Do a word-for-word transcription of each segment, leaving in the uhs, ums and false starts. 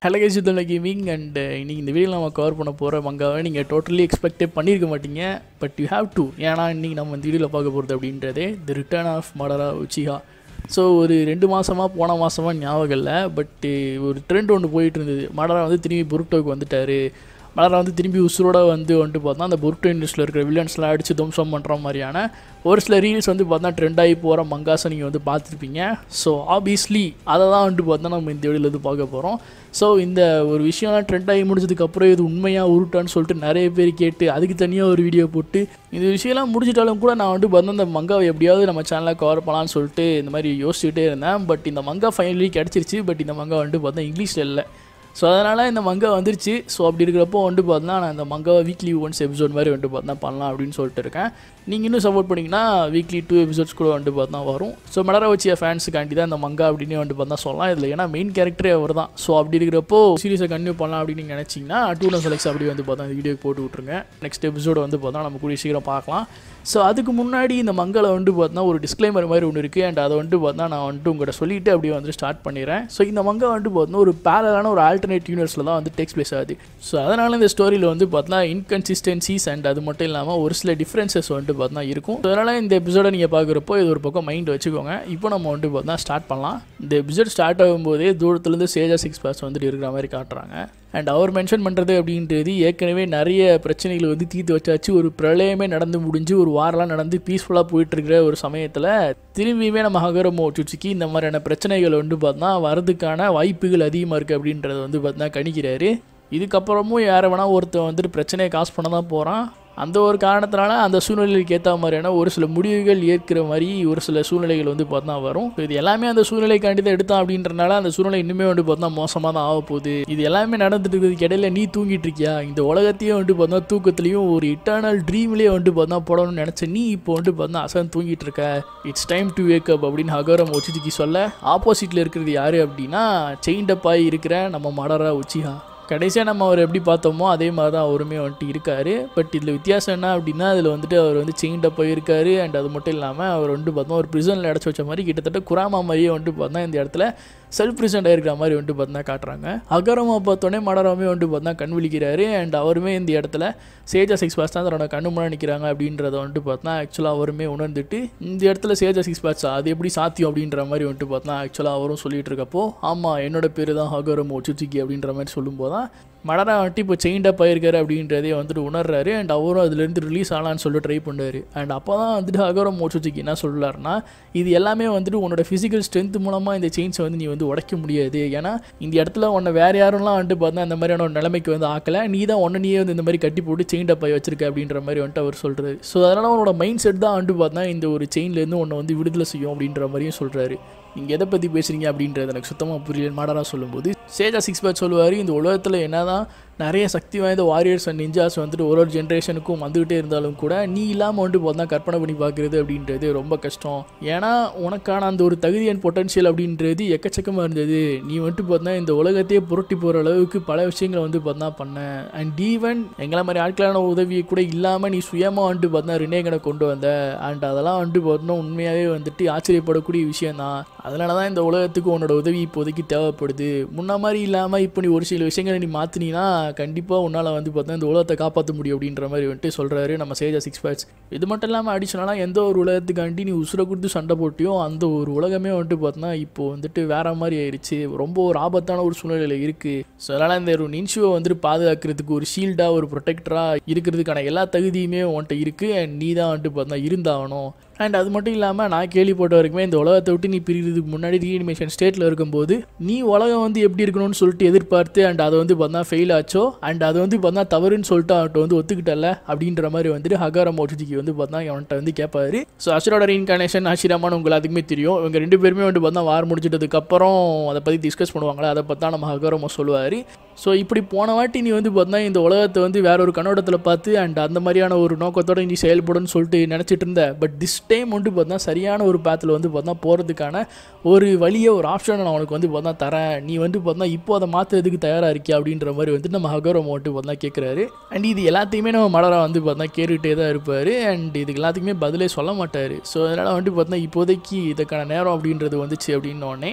Hello guys, இது வந்து gaming and இன்னைக்கு இந்த வீடியோவில் நம்ம கவர் பண்ண போகிற மங்காவை நீங்கள் டோட்டலி எக்ஸ்பெக்டே பண்ணியிருக்க மாட்டீங்க. பட் யூ ஹேவ் டு, ஏன்னா இன்றைக்கி நம்ம இந்த வீடியோவில் பார்க்க போகிறது அப்படின்றதே the return of Madara Uchiha. So ஒரு ரெண்டு மாதமாக போன மாதமாக ஞாபகம் இல்லை, பட்டு ஒரு ட்ரெண்ட் ஒன்று போயிட்டு இருந்தது. மடரா வந்து திரும்பி பொருட்டோவுக்கு வந்துட்டார். மடரா வந்து திரும்பி உசுரோட வந்து வந்துட்டு பார்த்தா அந்த பொருட்டோ இண்டஸ்ட்ரியில் இருக்கிற வில்லன்ஸ்லாம் அடித்து தும்சம் பண்ணுற மாதிரியான ஒரு சில ரீல்ஸ் வந்து பார்த்தா ட்ரெண்ட் ஆகி போகிற மங்காஸை நீங்கள் வந்து பார்த்துருப்பீங்க. ஸோ ஆப்வியஸ்லி அதை தான் வந்துட்டு பார்த்தா நம்ம இந்த வீடியோவில் வந்து பார்க்க போகிறோம். ஸோ இந்த ஒரு விஷயம்லாம் ட்ரெண்ட் ஆகி முடிஞ்சதுக்கப்புறம் இது உண்மையாக உருட்டான்னு சொல்லிட்டு நிறைய பேர் கேட்டு அதுக்கு தனியாக ஒரு வீடியோ போட்டு இந்த விஷயம்லாம் முடிச்சிட்டாலும் கூட நான் வந்து பார்த்தா இந்த மங்காவை எப்படியாவது நம்ம சேனலில் கவர் பண்ணலான்னு சொல்லிட்டு இந்த மாதிரி யோசிச்சுட்டே இருந்தேன். பட் இந்த மங்கா ஃபைனலி கிடச்சிருச்சு. பட் இந்த மங்கா வந்துட்டு பார்த்தா இங்கிலீஷில் இல்லை. ஸோ அதனால் இந்த மங்கா வந்துருச்சு. ஸோ அப்படி இருக்கிறப்போ வந்துட்டு பார்த்தா நான் இந்த மங்காவை வீக்லி ஒன்ஸ் எபிசோட் மாதிரி வந்துட்டு பார்த்தா பண்ணலாம் அப்படின்னு சொல்லிட்டு இருக்கேன். நீங்கள் இன்னும் சப்போர்ட் பண்ணிங்கன்னா வீக்லி டூ எபிசோட்ஸ் கூட வந்துட்டு பார்த்தா வரும். ஸோ மடரா வச்சிய ஃபேன்ஸுக்காண்டி தான் இந்த மங்கா அப்படின்னு வந்துட்டு பார்த்தா சொல்லலாம். இதில் ஏன்னா மெயின் கேரக்டரே அவர் தான். ஸோ அப்படி இருக்கிறப்போ சீரியஸை கண்டினியூ பண்ணலாம் அப்படின்னு நீங்கள் நினச்சிங்கன்னா டூ நோ செலக்ஸ் அப்படி வந்து பார்த்தா இந்த வீடியோ போட்டு விட்ருங்க. நெக்ஸ்ட் எபிசோடு வந்து பார்த்தா நம்ம கூடிய சீக்கிரம் பார்க்கலாம். ஸோ அதுக்கு முன்னாடி இந்த மங்காவில் வந்துட்டு பார்த்தா ஒரு டிஸ்க்ளைமர் மாதிரி ஒன்று இருக்குது. அண்ட் அதை வந்துட்டு பார்த்தா நான் வந்துட்டு உங்கள்கிட்ட சொல்லிவிட்டு அப்படியே வந்து ஸ்டார்ட் பண்ணிடுறேன். ஸோ இந்த மங்கா வந்துட்டு பார்த்தா ஒரு பேரலான ஒரு ஆல்டர்னேட் யூனிவர்ஸில் தான் வந்து டேக்ஸ் பிளேஸ் ஆகுது. ஸோ அதனால் இந்த ஸ்டோரியில் வந்து பார்த்தா இன்கன்சிஸ்டன்சிஸ் அண்ட் அது மட்டும் இல்லாமல் ஒரு சில டிஃப்ரென்சஸ் வந்துட்டு பார்த்தா இருக்கும். ஸோ அதனால் இந்த எபிசோடை நீங்கள் பார்க்குறப்போ இது ஒரு பக்கம் மைண்ட் வச்சுக்கோங்க. இப்போ நம்ம வந்துட்டு பார்த்தா ஸ்டார்ட் பண்ணலாம். இந்த எபிசோட் ஸ்டார்ட் ஆகும்போதே தூரத்துலேருந்து சேஜா சிக்ஸ் பேஸ் வந்துட்டு இருக்கிற மாதிரி காட்டுறாங்க. அண்ட் அவர் மென்ஷன் பண்ணுறது அப்படின்றது ஏற்கனவே நிறைய பிரச்சனைகள் வந்து தீர்த்து வச்சாச்சு. ஒரு பிரளயமே நடந்து முடிஞ்சு ஒரு வாரெலாம் நடந்து பீஸ்ஃபுல்லாக போயிட்டுருக்கிற ஒரு சமயத்தில் திரும்பியுமே நம்ம ஹகரமோ சுச்சிக்கு இந்த மாதிரியான பிரச்சனைகள் வந்து பார்த்தா வரதுக்கான வாய்ப்புகள் அதிகமாக இருக்குது அப்படின்றத வந்து பார்த்தா கணிக்கிறாரு. இதுக்கப்புறமும் யாரை வேணால் ஒருத்தன் வந்துட்டு பிரச்சனையை காசு பண்ண தான் போகிறான். அந்த ஒரு காரணத்தினால அந்த சூழ்நிலைக்கு ஏற்ற மாதிரியான ஒரு சில முடிவுகள் ஏற்கிற மாதிரி ஒரு சில சூழ்நிலைகள் வந்து பார்த்தா வரும். இது எல்லாமே அந்த சூழ்நிலைக்காண்டி தான் எடுத்தான் அப்படின்றனால அந்த சூழ்நிலை இன்னுமே வந்து பார்த்தா மோசமாக தான் ஆக போகுது. இது எல்லாமே நடந்துட்டு இருக்கிறதுக்கு இடையில நீ தூங்கிட்டு இருக்கியா? இந்த உலகத்தையும் வந்து பார்த்தா தூக்கத்துலையும் ஒரு இட்டர்னல் ட்ரீம்லேயே வந்து பார்த்தா போடணும்னு நினச்ச நீ இப்போ வந்து பார்த்தா அசன் தூங்கிட்டு இருக்க. It's time to wake up அப்படின்னு ஹகரம் உச்சிக்கு சொல்ல ஆப்போசிட்டில் இருக்கிறது யார் அப்படின்னா செயின்டப்பாய் இருக்கிற நம்ம மடரா உச்சிஹா. கடைசியாக நம்ம அவர் எப்படி பார்த்தோமோ அதே மாதிரி தான் அவருமே வந்துட்டு இருக்கார். பட் இதில் வித்தியாசம் என்ன அப்படின்னா அதில் வந்துட்டு அவர் வந்து செயின்டாக போயிருக்காரு. அண்ட் அது மட்டும் இல்லாமல் அவர் வந்துட்டு பார்த்தோம் ஒரு ப்ரிசனில் அடைச்சி வச்ச மாதிரி கிட்டத்தட்ட குராமா மாதிரியே வந்துட்டு பார்த்தா இந்த இடத்துல செல்ஃப் ப்ரிசன்ட் ஆகிருக்கிற மாதிரி வந்துட்டு பார்த்தா காட்டுறாங்க. அகரமா பார்த்தோன்னே மடராமே வந்துட்டு பார்த்தா கண் விழிக்கிறாரு. அண்ட் அவருமே இந்த இடத்துல சேஜா சிக்ஸ் பாஸ் தான் தன்னோட கண்ணு முன்னாடி நிற்கிறாங்க அப்படின்றத வந்துட்டு பார்த்தா ஆக்சுவலாக அவருமே உணர்ந்துட்டு இந்த இடத்துல சேஜா சிக்ஸ் பாஸ் அது எப்படி சாத்தியம் அப்படின்ற மாதிரி வந்துட்டு பார்த்தா ஆக்சுவலாக அவரும் சொல்லிட்டு இருக்கப்போ ஆமாம் என்னோட பேர் தான் ஹகரமோ சுச்சிக்கி அப்படின்ற மாதிரி சொல்லும்போது தான் மடரா வந்துட்டு இப்போ செயின்டாக போயிருக்காரு அப்படின்றதே வந்துட்டு உணர்றாரு. அண்ட் அவரும் அதுலேருந்து ரிலீஸ் ஆகலான்னு சொல்லிட்டு ட்ரை பண்ணுறாரு. அண்ட் அப்போ தான் வந்துட்டு ஹகரமோ சுச்சிக்கி என்ன சொல்கிறாருன்னா இது எல்லாமே வந்துட்டு உன்னோட ஃபிசிக்கல் ஸ்ட்ரென்த் மூலமாக இந்த செயின்ஸை வந்து நீ வந்து உடைக்க முடியாது. ஏன்னா இந்த இடத்துல உன்னை வேறு யாரும்லாம் வந்துட்டு பார்த்தா அந்த மாதிரியான ஒரு நிலைமைக்கு வந்து ஆக்கலை. நீ தான் ஒன்று நீயே வந்து இந்த மாதிரி கட்டி போட்டு செயின்டாக போய் வச்சிருக்க அப்படின்ற மாதிரி வந்துட்டு அவர் சொல்கிறாரு. ஸோ அதனால் உன்னோட மைண்ட் செட் தான் வந்துட்டு பார்த்தா இந்த ஒரு செயின்லேருந்து உன்னை வந்து விடுதலை செய்யும் அப்படின்ற மாதிரியும் சொல்கிறாரு. நீங்கள் எதை பற்றி பேசுகிறீங்க அப்படின்றது எனக்கு சுத்தமாக புரியல. மடரா சொல்லும்போது சேஜா சிக்ஸ் பேக் சொல்லுவார் இந்த உலகத்தில் என்ன தான் நிறைய சக்தி வாய்ந்த வாரியர்ஸ் அண்ட் நிஞ்சாஸ் வந்துட்டு ஒரு ஒரு ஜென்ரேஷனுக்கும் வந்துக்கிட்டே இருந்தாலும் கூட நீ இல்லாமல் வந்துட்டு பார்த்தா கற்பனை பண்ணி பார்க்குறது அப்படின்றது ரொம்ப கஷ்டம். ஏன்னா உனக்கான அந்த ஒரு தகுதி அண்ட் பொட்டன்ஷியல் அப்படின்றது எக்கச்சக்கமாக இருந்தது. நீ வந்துட்டு பார்த்தா இந்த உலகத்தையே புரட்டி போகிற அளவுக்கு பல விஷயங்களை வந்து பார்த்தா பண்ண. அண்ட் ஈவன் எங்களை மாதிரி ஆட்களான உதவியை கூட இல்லாமல் நீ சுயமாக வந்துட்டு பார்த்தா ரினேகனை கொண்டு வந்த. அண்ட் அதெல்லாம் வந்துட்டு பார்த்தோன்னா உண்மையாகவே வந்துட்டு ஆச்சரியப்படக்கூடிய விஷயந்தான். அதனால தான் இந்த உலகத்துக்கு உன்னோட உதவி இப்போதைக்கு தேவைப்படுது. முன்ன மாதிரி இல்லாமல் இப்போ நீ ஒரு சில விஷயங்களை நீ மாற்றினீன்னா கண்டிப்பாக உன்னால் வந்து பார்த்தா இந்த உலகத்தை காப்பாற்ற முடியும் அப்படின்ற மாதிரி வந்துட்டு சொல்கிறாரு நம்ம சேஜா சிக்ஸ் பேக்ஸ். இது மட்டும் இல்லாமல் அடிஷனலாக எந்த ஒரு உலகத்துக்காண்டி நீ உசுரை கொடுத்து சண்டை போட்டியோ அந்த ஒரு உலகமே வந்துட்டு பார்த்தோன்னா இப்போ வந்துட்டு வேற மாதிரி ஆயிடுச்சு. ரொம்ப ஒரு ஆபத்தான ஒரு சூழ்நிலையில் இருக்குது. ஸோ அதனால் இந்த ஒரு நின்ஷுவை வந்துட்டு பாதுகாக்கிறதுக்கு ஒரு ஷீல்டாக ஒரு ப்ரொடெக்டராக இருக்கிறதுக்கான எல்லா தகுதியுமே உன்கிட்ட இருக்குது. அண்ட் நீ தான் வந்துட்டு பார்த்தா இருந்தாகணும். அண்ட் அது மட்டும் இல்லாமல் நான் கேள்விப்பட்ட வரைக்குமே இந்த உலகத்தை விட்டு நீ பிரிகிறதுக்கு முன்னாடி ரீஅனிமேஷன் ஸ்டேட்டில் இருக்கும்போது நீ உலகம் வந்து எப்படி இருக்கணும்னு சொல்லிட்டு எதிர்பார்த்து அண்ட் அதை வந்து பார்த்தா ஃபெயில் ஆச்சோ அண்ட் அது வந்து பார்த்தா தவறுன்னு சொல்லிட்டு அவன்கிட்ட வந்து ஒத்துக்கிட்டல அப்படின்ற மாதிரி வந்துட்டு ஹகரமோ சுச்சிக்கி வந்து பார்த்தா அவன்கிட்ட வந்து கேட்பாரு. ஸோ அசுரோட ரீஇன்கார்னேஷன் ஆஷிராமான்னு உங்களுக்கு அதுக்குமே தெரியும். இவங்க ரெண்டு பேருமே வந்து பார்த்தா வார் முடிச்சிட்டதுக்கப்புறம் அதை பற்றி டிஸ்கஸ் பண்ணுவாங்களே அதை பார்த்தா நம்ம ஹகரமோ சொல்லுவார். ஸோ இப்படி போன வாட்டி நீ வந்து பார்த்தா இந்த உலகத்தை வந்து வேற ஒரு கண்ணோட்டத்தில் பார்த்து அண்ட் அந்த மாதிரியான ஒரு நோக்கத்தோடு நீ செயல்படுன்னு சொல்லிட்டு நினச்சிட்டு இருந்த. பட் திஸ் டைம் வந்து பார்த்தா சரியான ஒரு பேத்தில் வந்து பார்த்தா போகிறதுக்கான ஒரு வழியை ஒரு ஆப்ஷனை நான் உனக்கு வந்து பார்த்தா தரேன். நீ வந்து பார்த்தா இப்போ அதை மாற்றுறதுக்கு தயாராக இருக்கியா அப்படின்ற மாதிரி வந்து நம்ம ஹகரமோ வந்துட்டு பார்த்தா கேட்குறாரு. அண்ட் இது எல்லாத்தையுமே நம்ம மடரா வந்து பார்த்தா கேட்டுகிட்டே தான் இருப்பார். அண்ட் இதுக்கு எல்லாத்துக்குமே பதிலே சொல்ல மாட்டார். ஸோ அதனால் வந்துட்டு பார்த்தா இப்போதைக்கு இதுக்கான நேரம் அப்படின்றது வந்துச்சு அப்படின்னோடனே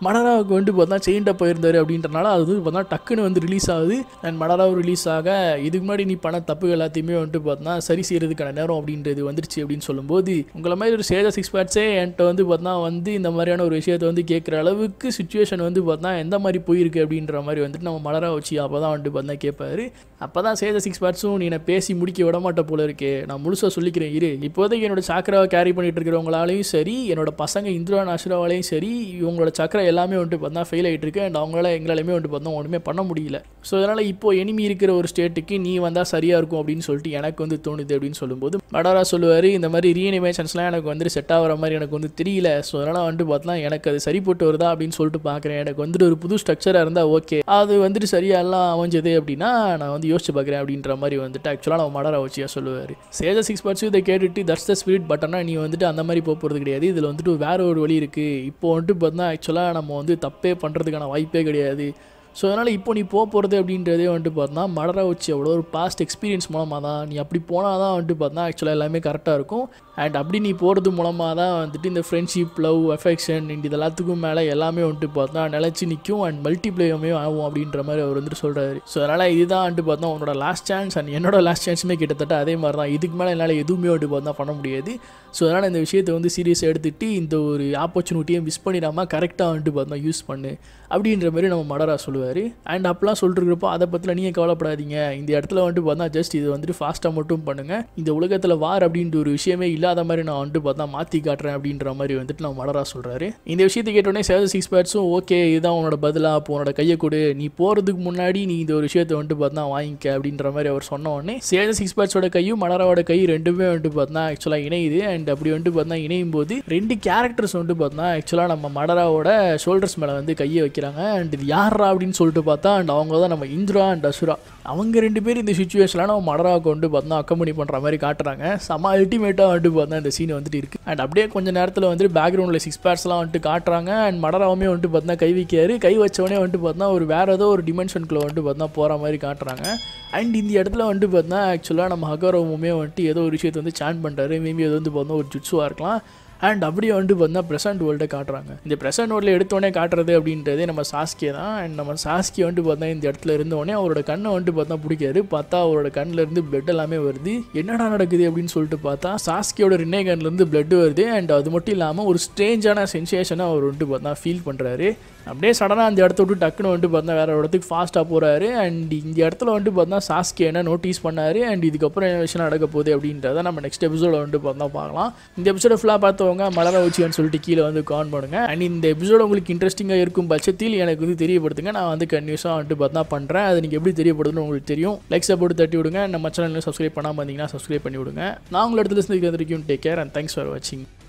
மடாராவுக்கு வந்து பார்த்தா செயின்ட்ட போயிருந்தாரு அப்படின்றனால அது வந்து பார்த்தா டக்குன்னு வந்து ரிலீஸ் ஆகுது. அண்ட் மடாராவும் ரிலீஸ் ஆக இதுக்கு முன்னாடி நீ பண்ண தப்புகள் எல்லாத்தையுமே வந்துட்டு பார்த்தா சரி செய்யறதுக்கான நேரம் அப்படின்றது வந்துருச்சு அப்படின்னு சொல்லும்போது உங்களை மாதிரி ஒரு சேஜா சிக்ஸ் பேட்ஸே என்கிட்ட வந்து பார்த்தா வந்து இந்த மாதிரியான ஒரு விஷயத்தை வந்து கேட்குற அளவுக்கு சுச்சுவேஷன் வந்து பார்த்தா எந்த மாதிரி போயிருக்கு அப்படின்ற மாதிரி வந்துட்டு நம்ம மலரா வச்சு அப்போ தான் வந்துட்டு பார்த்தா கேட்பாரு. அப்போ தான் சேஜா சிக்ஸ் பேட்ஸும் நீ நான் பேசி முடிக்க விட மாட்ட போல இருக்கே, நான் முழுசாக சொல்லிக்கிறேன் இரு. இப்போதைக்கு என்னோட சக்கராவை கேரி பண்ணிட்டு இருக்கிறவங்களாலையும் சரி, என்னோட பசங்க இந்திரா அசுராவாலையும் சரி, இவங்களோட சக்கரை எல்லாமே வந்துட்டு பார்த்தா ஃபெயில் ஆகிட்டு இருக்கு. அண்ட் அவங்களால எங்களாலுமே வந்துட்டு பார்த்தா ஒன்றுமே பண்ண முடியல. ஸோ அதனால் இப்போ எனிமி இருக்கிற ஒரு ஸ்டேட்டுக்கு நீ வந்தால் சரியாக இருக்கும் அப்படின்னு சொல்லிட்டு எனக்கு வந்து தோணுது அப்படின்னு சொல்லும்போது மடாரா சொல்லுவார், இந்த மாதிரி ரீஅனிமேஷன்ஸ்லாம் எனக்கு வந்துட்டு செட் ஆகிற மாதிரி எனக்கு வந்து தெரியல. ஸோ அதனால் வந்துட்டு பார்த்தா எனக்கு அது சரி போட்டு வருதா அப்படின்னு சொல்லிட்டு பார்க்குறேன். எனக்கு வந்துட்டு ஒரு புது ஸ்ட்ரக்சராக இருந்தால் ஓகே, அது வந்துட்டு சரியாக எல்லாம் அமைஞ்சது அப்படின்னா நான் வந்து யோசிச்சு பார்க்குறேன் அப்படின்ற மாதிரி வந்துட்டு ஆக்சுவலாக நம்ம மடாரா வச்சியா சொல்லுவார். சேஜா சிக்ஸ் பார்ட்ஸும் இதை கேட்டுட்டு தட்ஸ் த ஸ்பிரிட், பட் ஆனால் நீ வந்துட்டு அந்த மாதிரி போக போகிறது கிடையாது, இதில் வந்துட்டு வேற ஒரு வழி இருக்குது. இப்போ வந்துட்டு பார்த்தா ஆக்சுவலாக நம்ம வந்து தப்பே பண்ணுறதுக்கான வாய்ப்பே கிடையாது. ஸோ அதனால் இப்போ நீ போக போகிறது அப்படின்றதே வந்துட்டு பார்த்தா மடரா வச்சு அவ்வளோ ஒரு பாஸ்ட் எக்ஸ்பீரியன்ஸ் மூலமாக தான் நீ அப்படி போனால் தான் வந்துட்டு பார்த்தா ஆக்சுவலாக எல்லாமே கரெக்டாக இருக்கும். அண்ட் அப்படி நீ போகிறது மூலமாக தான் வந்துட்டு இந்த ஃப்ரெண்ட்ஷிப், லவ், அஃபெக்ஷன் இது எல்லாத்துக்கும் மேலே எல்லாமே வந்துட்டு பார்த்தா நிலச்சி நிற்கும் அண்ட் மல்டிப்ளேயுமே ஆகும் அப்படின்ற மாதிரி அவர் வந்துட்டு சொல்கிறாரு. ஸோ அதனால் இதுதான் வந்துட்டு பார்த்தா உன்னோட லாஸ்ட் சான்ஸ். அண்ட் என்னோட லாஸ்ட் சான்ஸுமே கிட்டத்தட்ட அதே மாதிரி தான். இதுக்கு மேலே என்னால் எதுவுமே வந்துட்டு பார்த்தா பண்ண முடியாது. ஸோ அதனால் இந்த விஷயத்தை வந்து சீரியஸாக எடுத்துகிட்டு இந்த ஒரு ஆப்பர்ச்சுனிட்டியை மிஸ் பண்ணிடாமல் கரெக்டாக வந்துட்டு பார்த்தா யூஸ் பண்ணு அப்படின்ற மாதிரி நம்ம மடரா சொல்லுவார். அண்ட் அப்பெல்லாம் சொல்லிருக்கிறப்போ அதை பற்றில நீங்கள் கவலைப்படாதீங்க, இந்த இடத்துல வந்துட்டு பார்த்தா ஜஸ்ட் இது வந்துட்டு ஃபாஸ்ட்டாக மட்டும் பண்ணுங்கள், இந்த உலகத்தில் வார் அப்படின்ற ஒரு விஷயமே இல்லாத மாதிரி நான் வந்துட்டு பார்த்தா மாற்றி காட்டுறேன் அப்படின்ற மாதிரி வந்துட்டு நம்ம மடரா சொல்கிறாரு. இந்த விஷயத்தை கேட்டோடனே சேஜா சிக்ஸ் பேட்ஸும் ஓகே இதுதான் உன்னோட பதிலாக, அப்போ உன்னோட கையை கொடு, நீ போகிறதுக்கு முன்னாடி நீ இந்த ஒரு விஷயத்தை வந்துட்டு பார்த்தா வாங்கிக்க அப்படின்ற மாதிரி அவர் சொன்ன உடனே சேஜா சிக்ஸ் பேட்ஸோட கையும் மடராவோட கை ரெண்டுமே வந்துட்டு பார்த்தா ஆக்சுவலாக இணையுது. அண்ட் அப்படி வந்துட்டு பார்த்தா இணையும் போது ரெண்டு கேரக்டர்ஸ் வந்துட்டு பார்த்தா ஆக்சுவலாக நம்ம மடராவோட ஷோல்டர்ஸ் மேலே வந்து கையை வைக்கிறாங்க. அண்ட் இது யாரா அப்படின்னு சொல்லிட்டு பார்த்தா அண்ட் அவங்க தான் நம்ம இந்திரா அண்ட் அசுரா. அவங்க ரெண்டு பேர் இந்த சுச்சுவேஷனில் நம்ம மடராவுக்கு வந்து பார்த்தா அக்கம்பனி பண்ணுற மாதிரி காட்டுறாங்க. செம அல்டிமேட்டாக வந்துட்டு பார்த்தா இந்த சீன் வந்துட்டு இருக்குது. அண்ட் அப்படியே கொஞ்சம் நேரத்தில் வந்துட்டு பேக்ரவுண்டில் சிக்ஸ் பேர்ஸ்லாம் வந்துட்டு காட்டுறாங்க. அண்ட் மடராவுமே வந்துட்டு பார்த்தா கை வைக்காரு. கை வச்சவொடனே வந்துட்டு பார்த்தா ஒரு வேறு ஏதோ ஒரு டிமென்ஷனுக்குள்ளே வந்துட்டு பார்த்தா போகிற மாதிரி காட்டுறாங்க. அண்ட் இந்த இடத்துல வந்துட்டு பார்த்தா ஆக்சுவலாக நம்ம ஹகரோவுமே வந்துட்டு ஏதோ ஒரு விஷயத்தை வந்து சான் பண்ணுறாரு. மேபி அது வந்து பார்த்தா ஒரு ஜுட்ஸுவாக இருக்கலாம். அண்ட் அப்படியே வந்துட்டு பார்த்தா ப்ரெசென்ட் வேர்ல்டை காட்டுறாங்க. இந்த ப்ரெசென்ட் வேர்ல்டில் எடுத்தோடனே காட்டுறது அப்படின்றதே நம்ம சாஸ்கே தான். அண்ட் நம்ம சாஸ்கே வந்துட்டு பார்த்தா இந்த இடத்துல இருந்தோடனே அவரோட கண்ணை வந்துட்டு பார்த்தா பிடிக்காரு. பார்த்தா அவரோட கண்ணில் இருந்து பிளட் எல்லாமே வருது. என்னடா நடக்குது அப்படின்னு சொல்லிட்டு பார்த்தா சாஸ்கேயோட ரின்னே கண்ணிலேருந்து பிளட் வருது. அண்ட் அது மட்டும் இல்லாமல் ஒரு ஸ்ட்ரேஞ்சான சென்சேஷனை அவர் வந்துட்டு பார்த்தா ஃபீல் பண்ணுறாரு. அப்படியே சடனாக அந்த இடத்த விட்டு டக்குன்னு வந்துட்டு பார்த்தா வேறு இடத்துக்கு ஃபாஸ்ட்டாக போகிறாரு. அண்ட் இந்த இடத்துல வந்துட்டு பார்த்தா சாஸ்கே என்ன நோட்டீஸ் பண்ணார். அண்ட் இதுக்கப்புறம் என்ன விஷயம் நடக்க போகுது அப்படின்றத நம்ம நெக்ஸ்ட் எபிசோட வந்துட்டு பார்த்தா பார்க்கலாம். இந்த எபிசோட ஃபுல்லாக பார்த்தவங்க மலர வச்சுன்னு சொல்லிட்டு கீழே வந்து கான் பண்ணுங்க. அண்ட் இந்த எபிசோட உங்களுக்கு இன்ட்ரெஸ்டிங்காக இருக்கும் பட்சத்தில் எனக்கு வந்து தெரியப்படுத்துங்க. நான் வந்து கன்யூஸாக வந்துட்டு பார்த்தா பண்ணுறேன். அது நீங்கள் எப்படி தெரியப்படுதுன்னு உங்களுக்கு தெரியும். லைக்ஸை போட்டு தட்டி விடுங்க. நம்ம சேனலில் சப்ஸ்கிரைப் பண்ணாமல் வந்தீங்கன்னா சப்ஸ்கிரைப் பண்ணி விடுங்க. நான் உங்களை இடத்துல சந்திக்கிற வரைக்கும் take care and thanks for வாட்சிங்.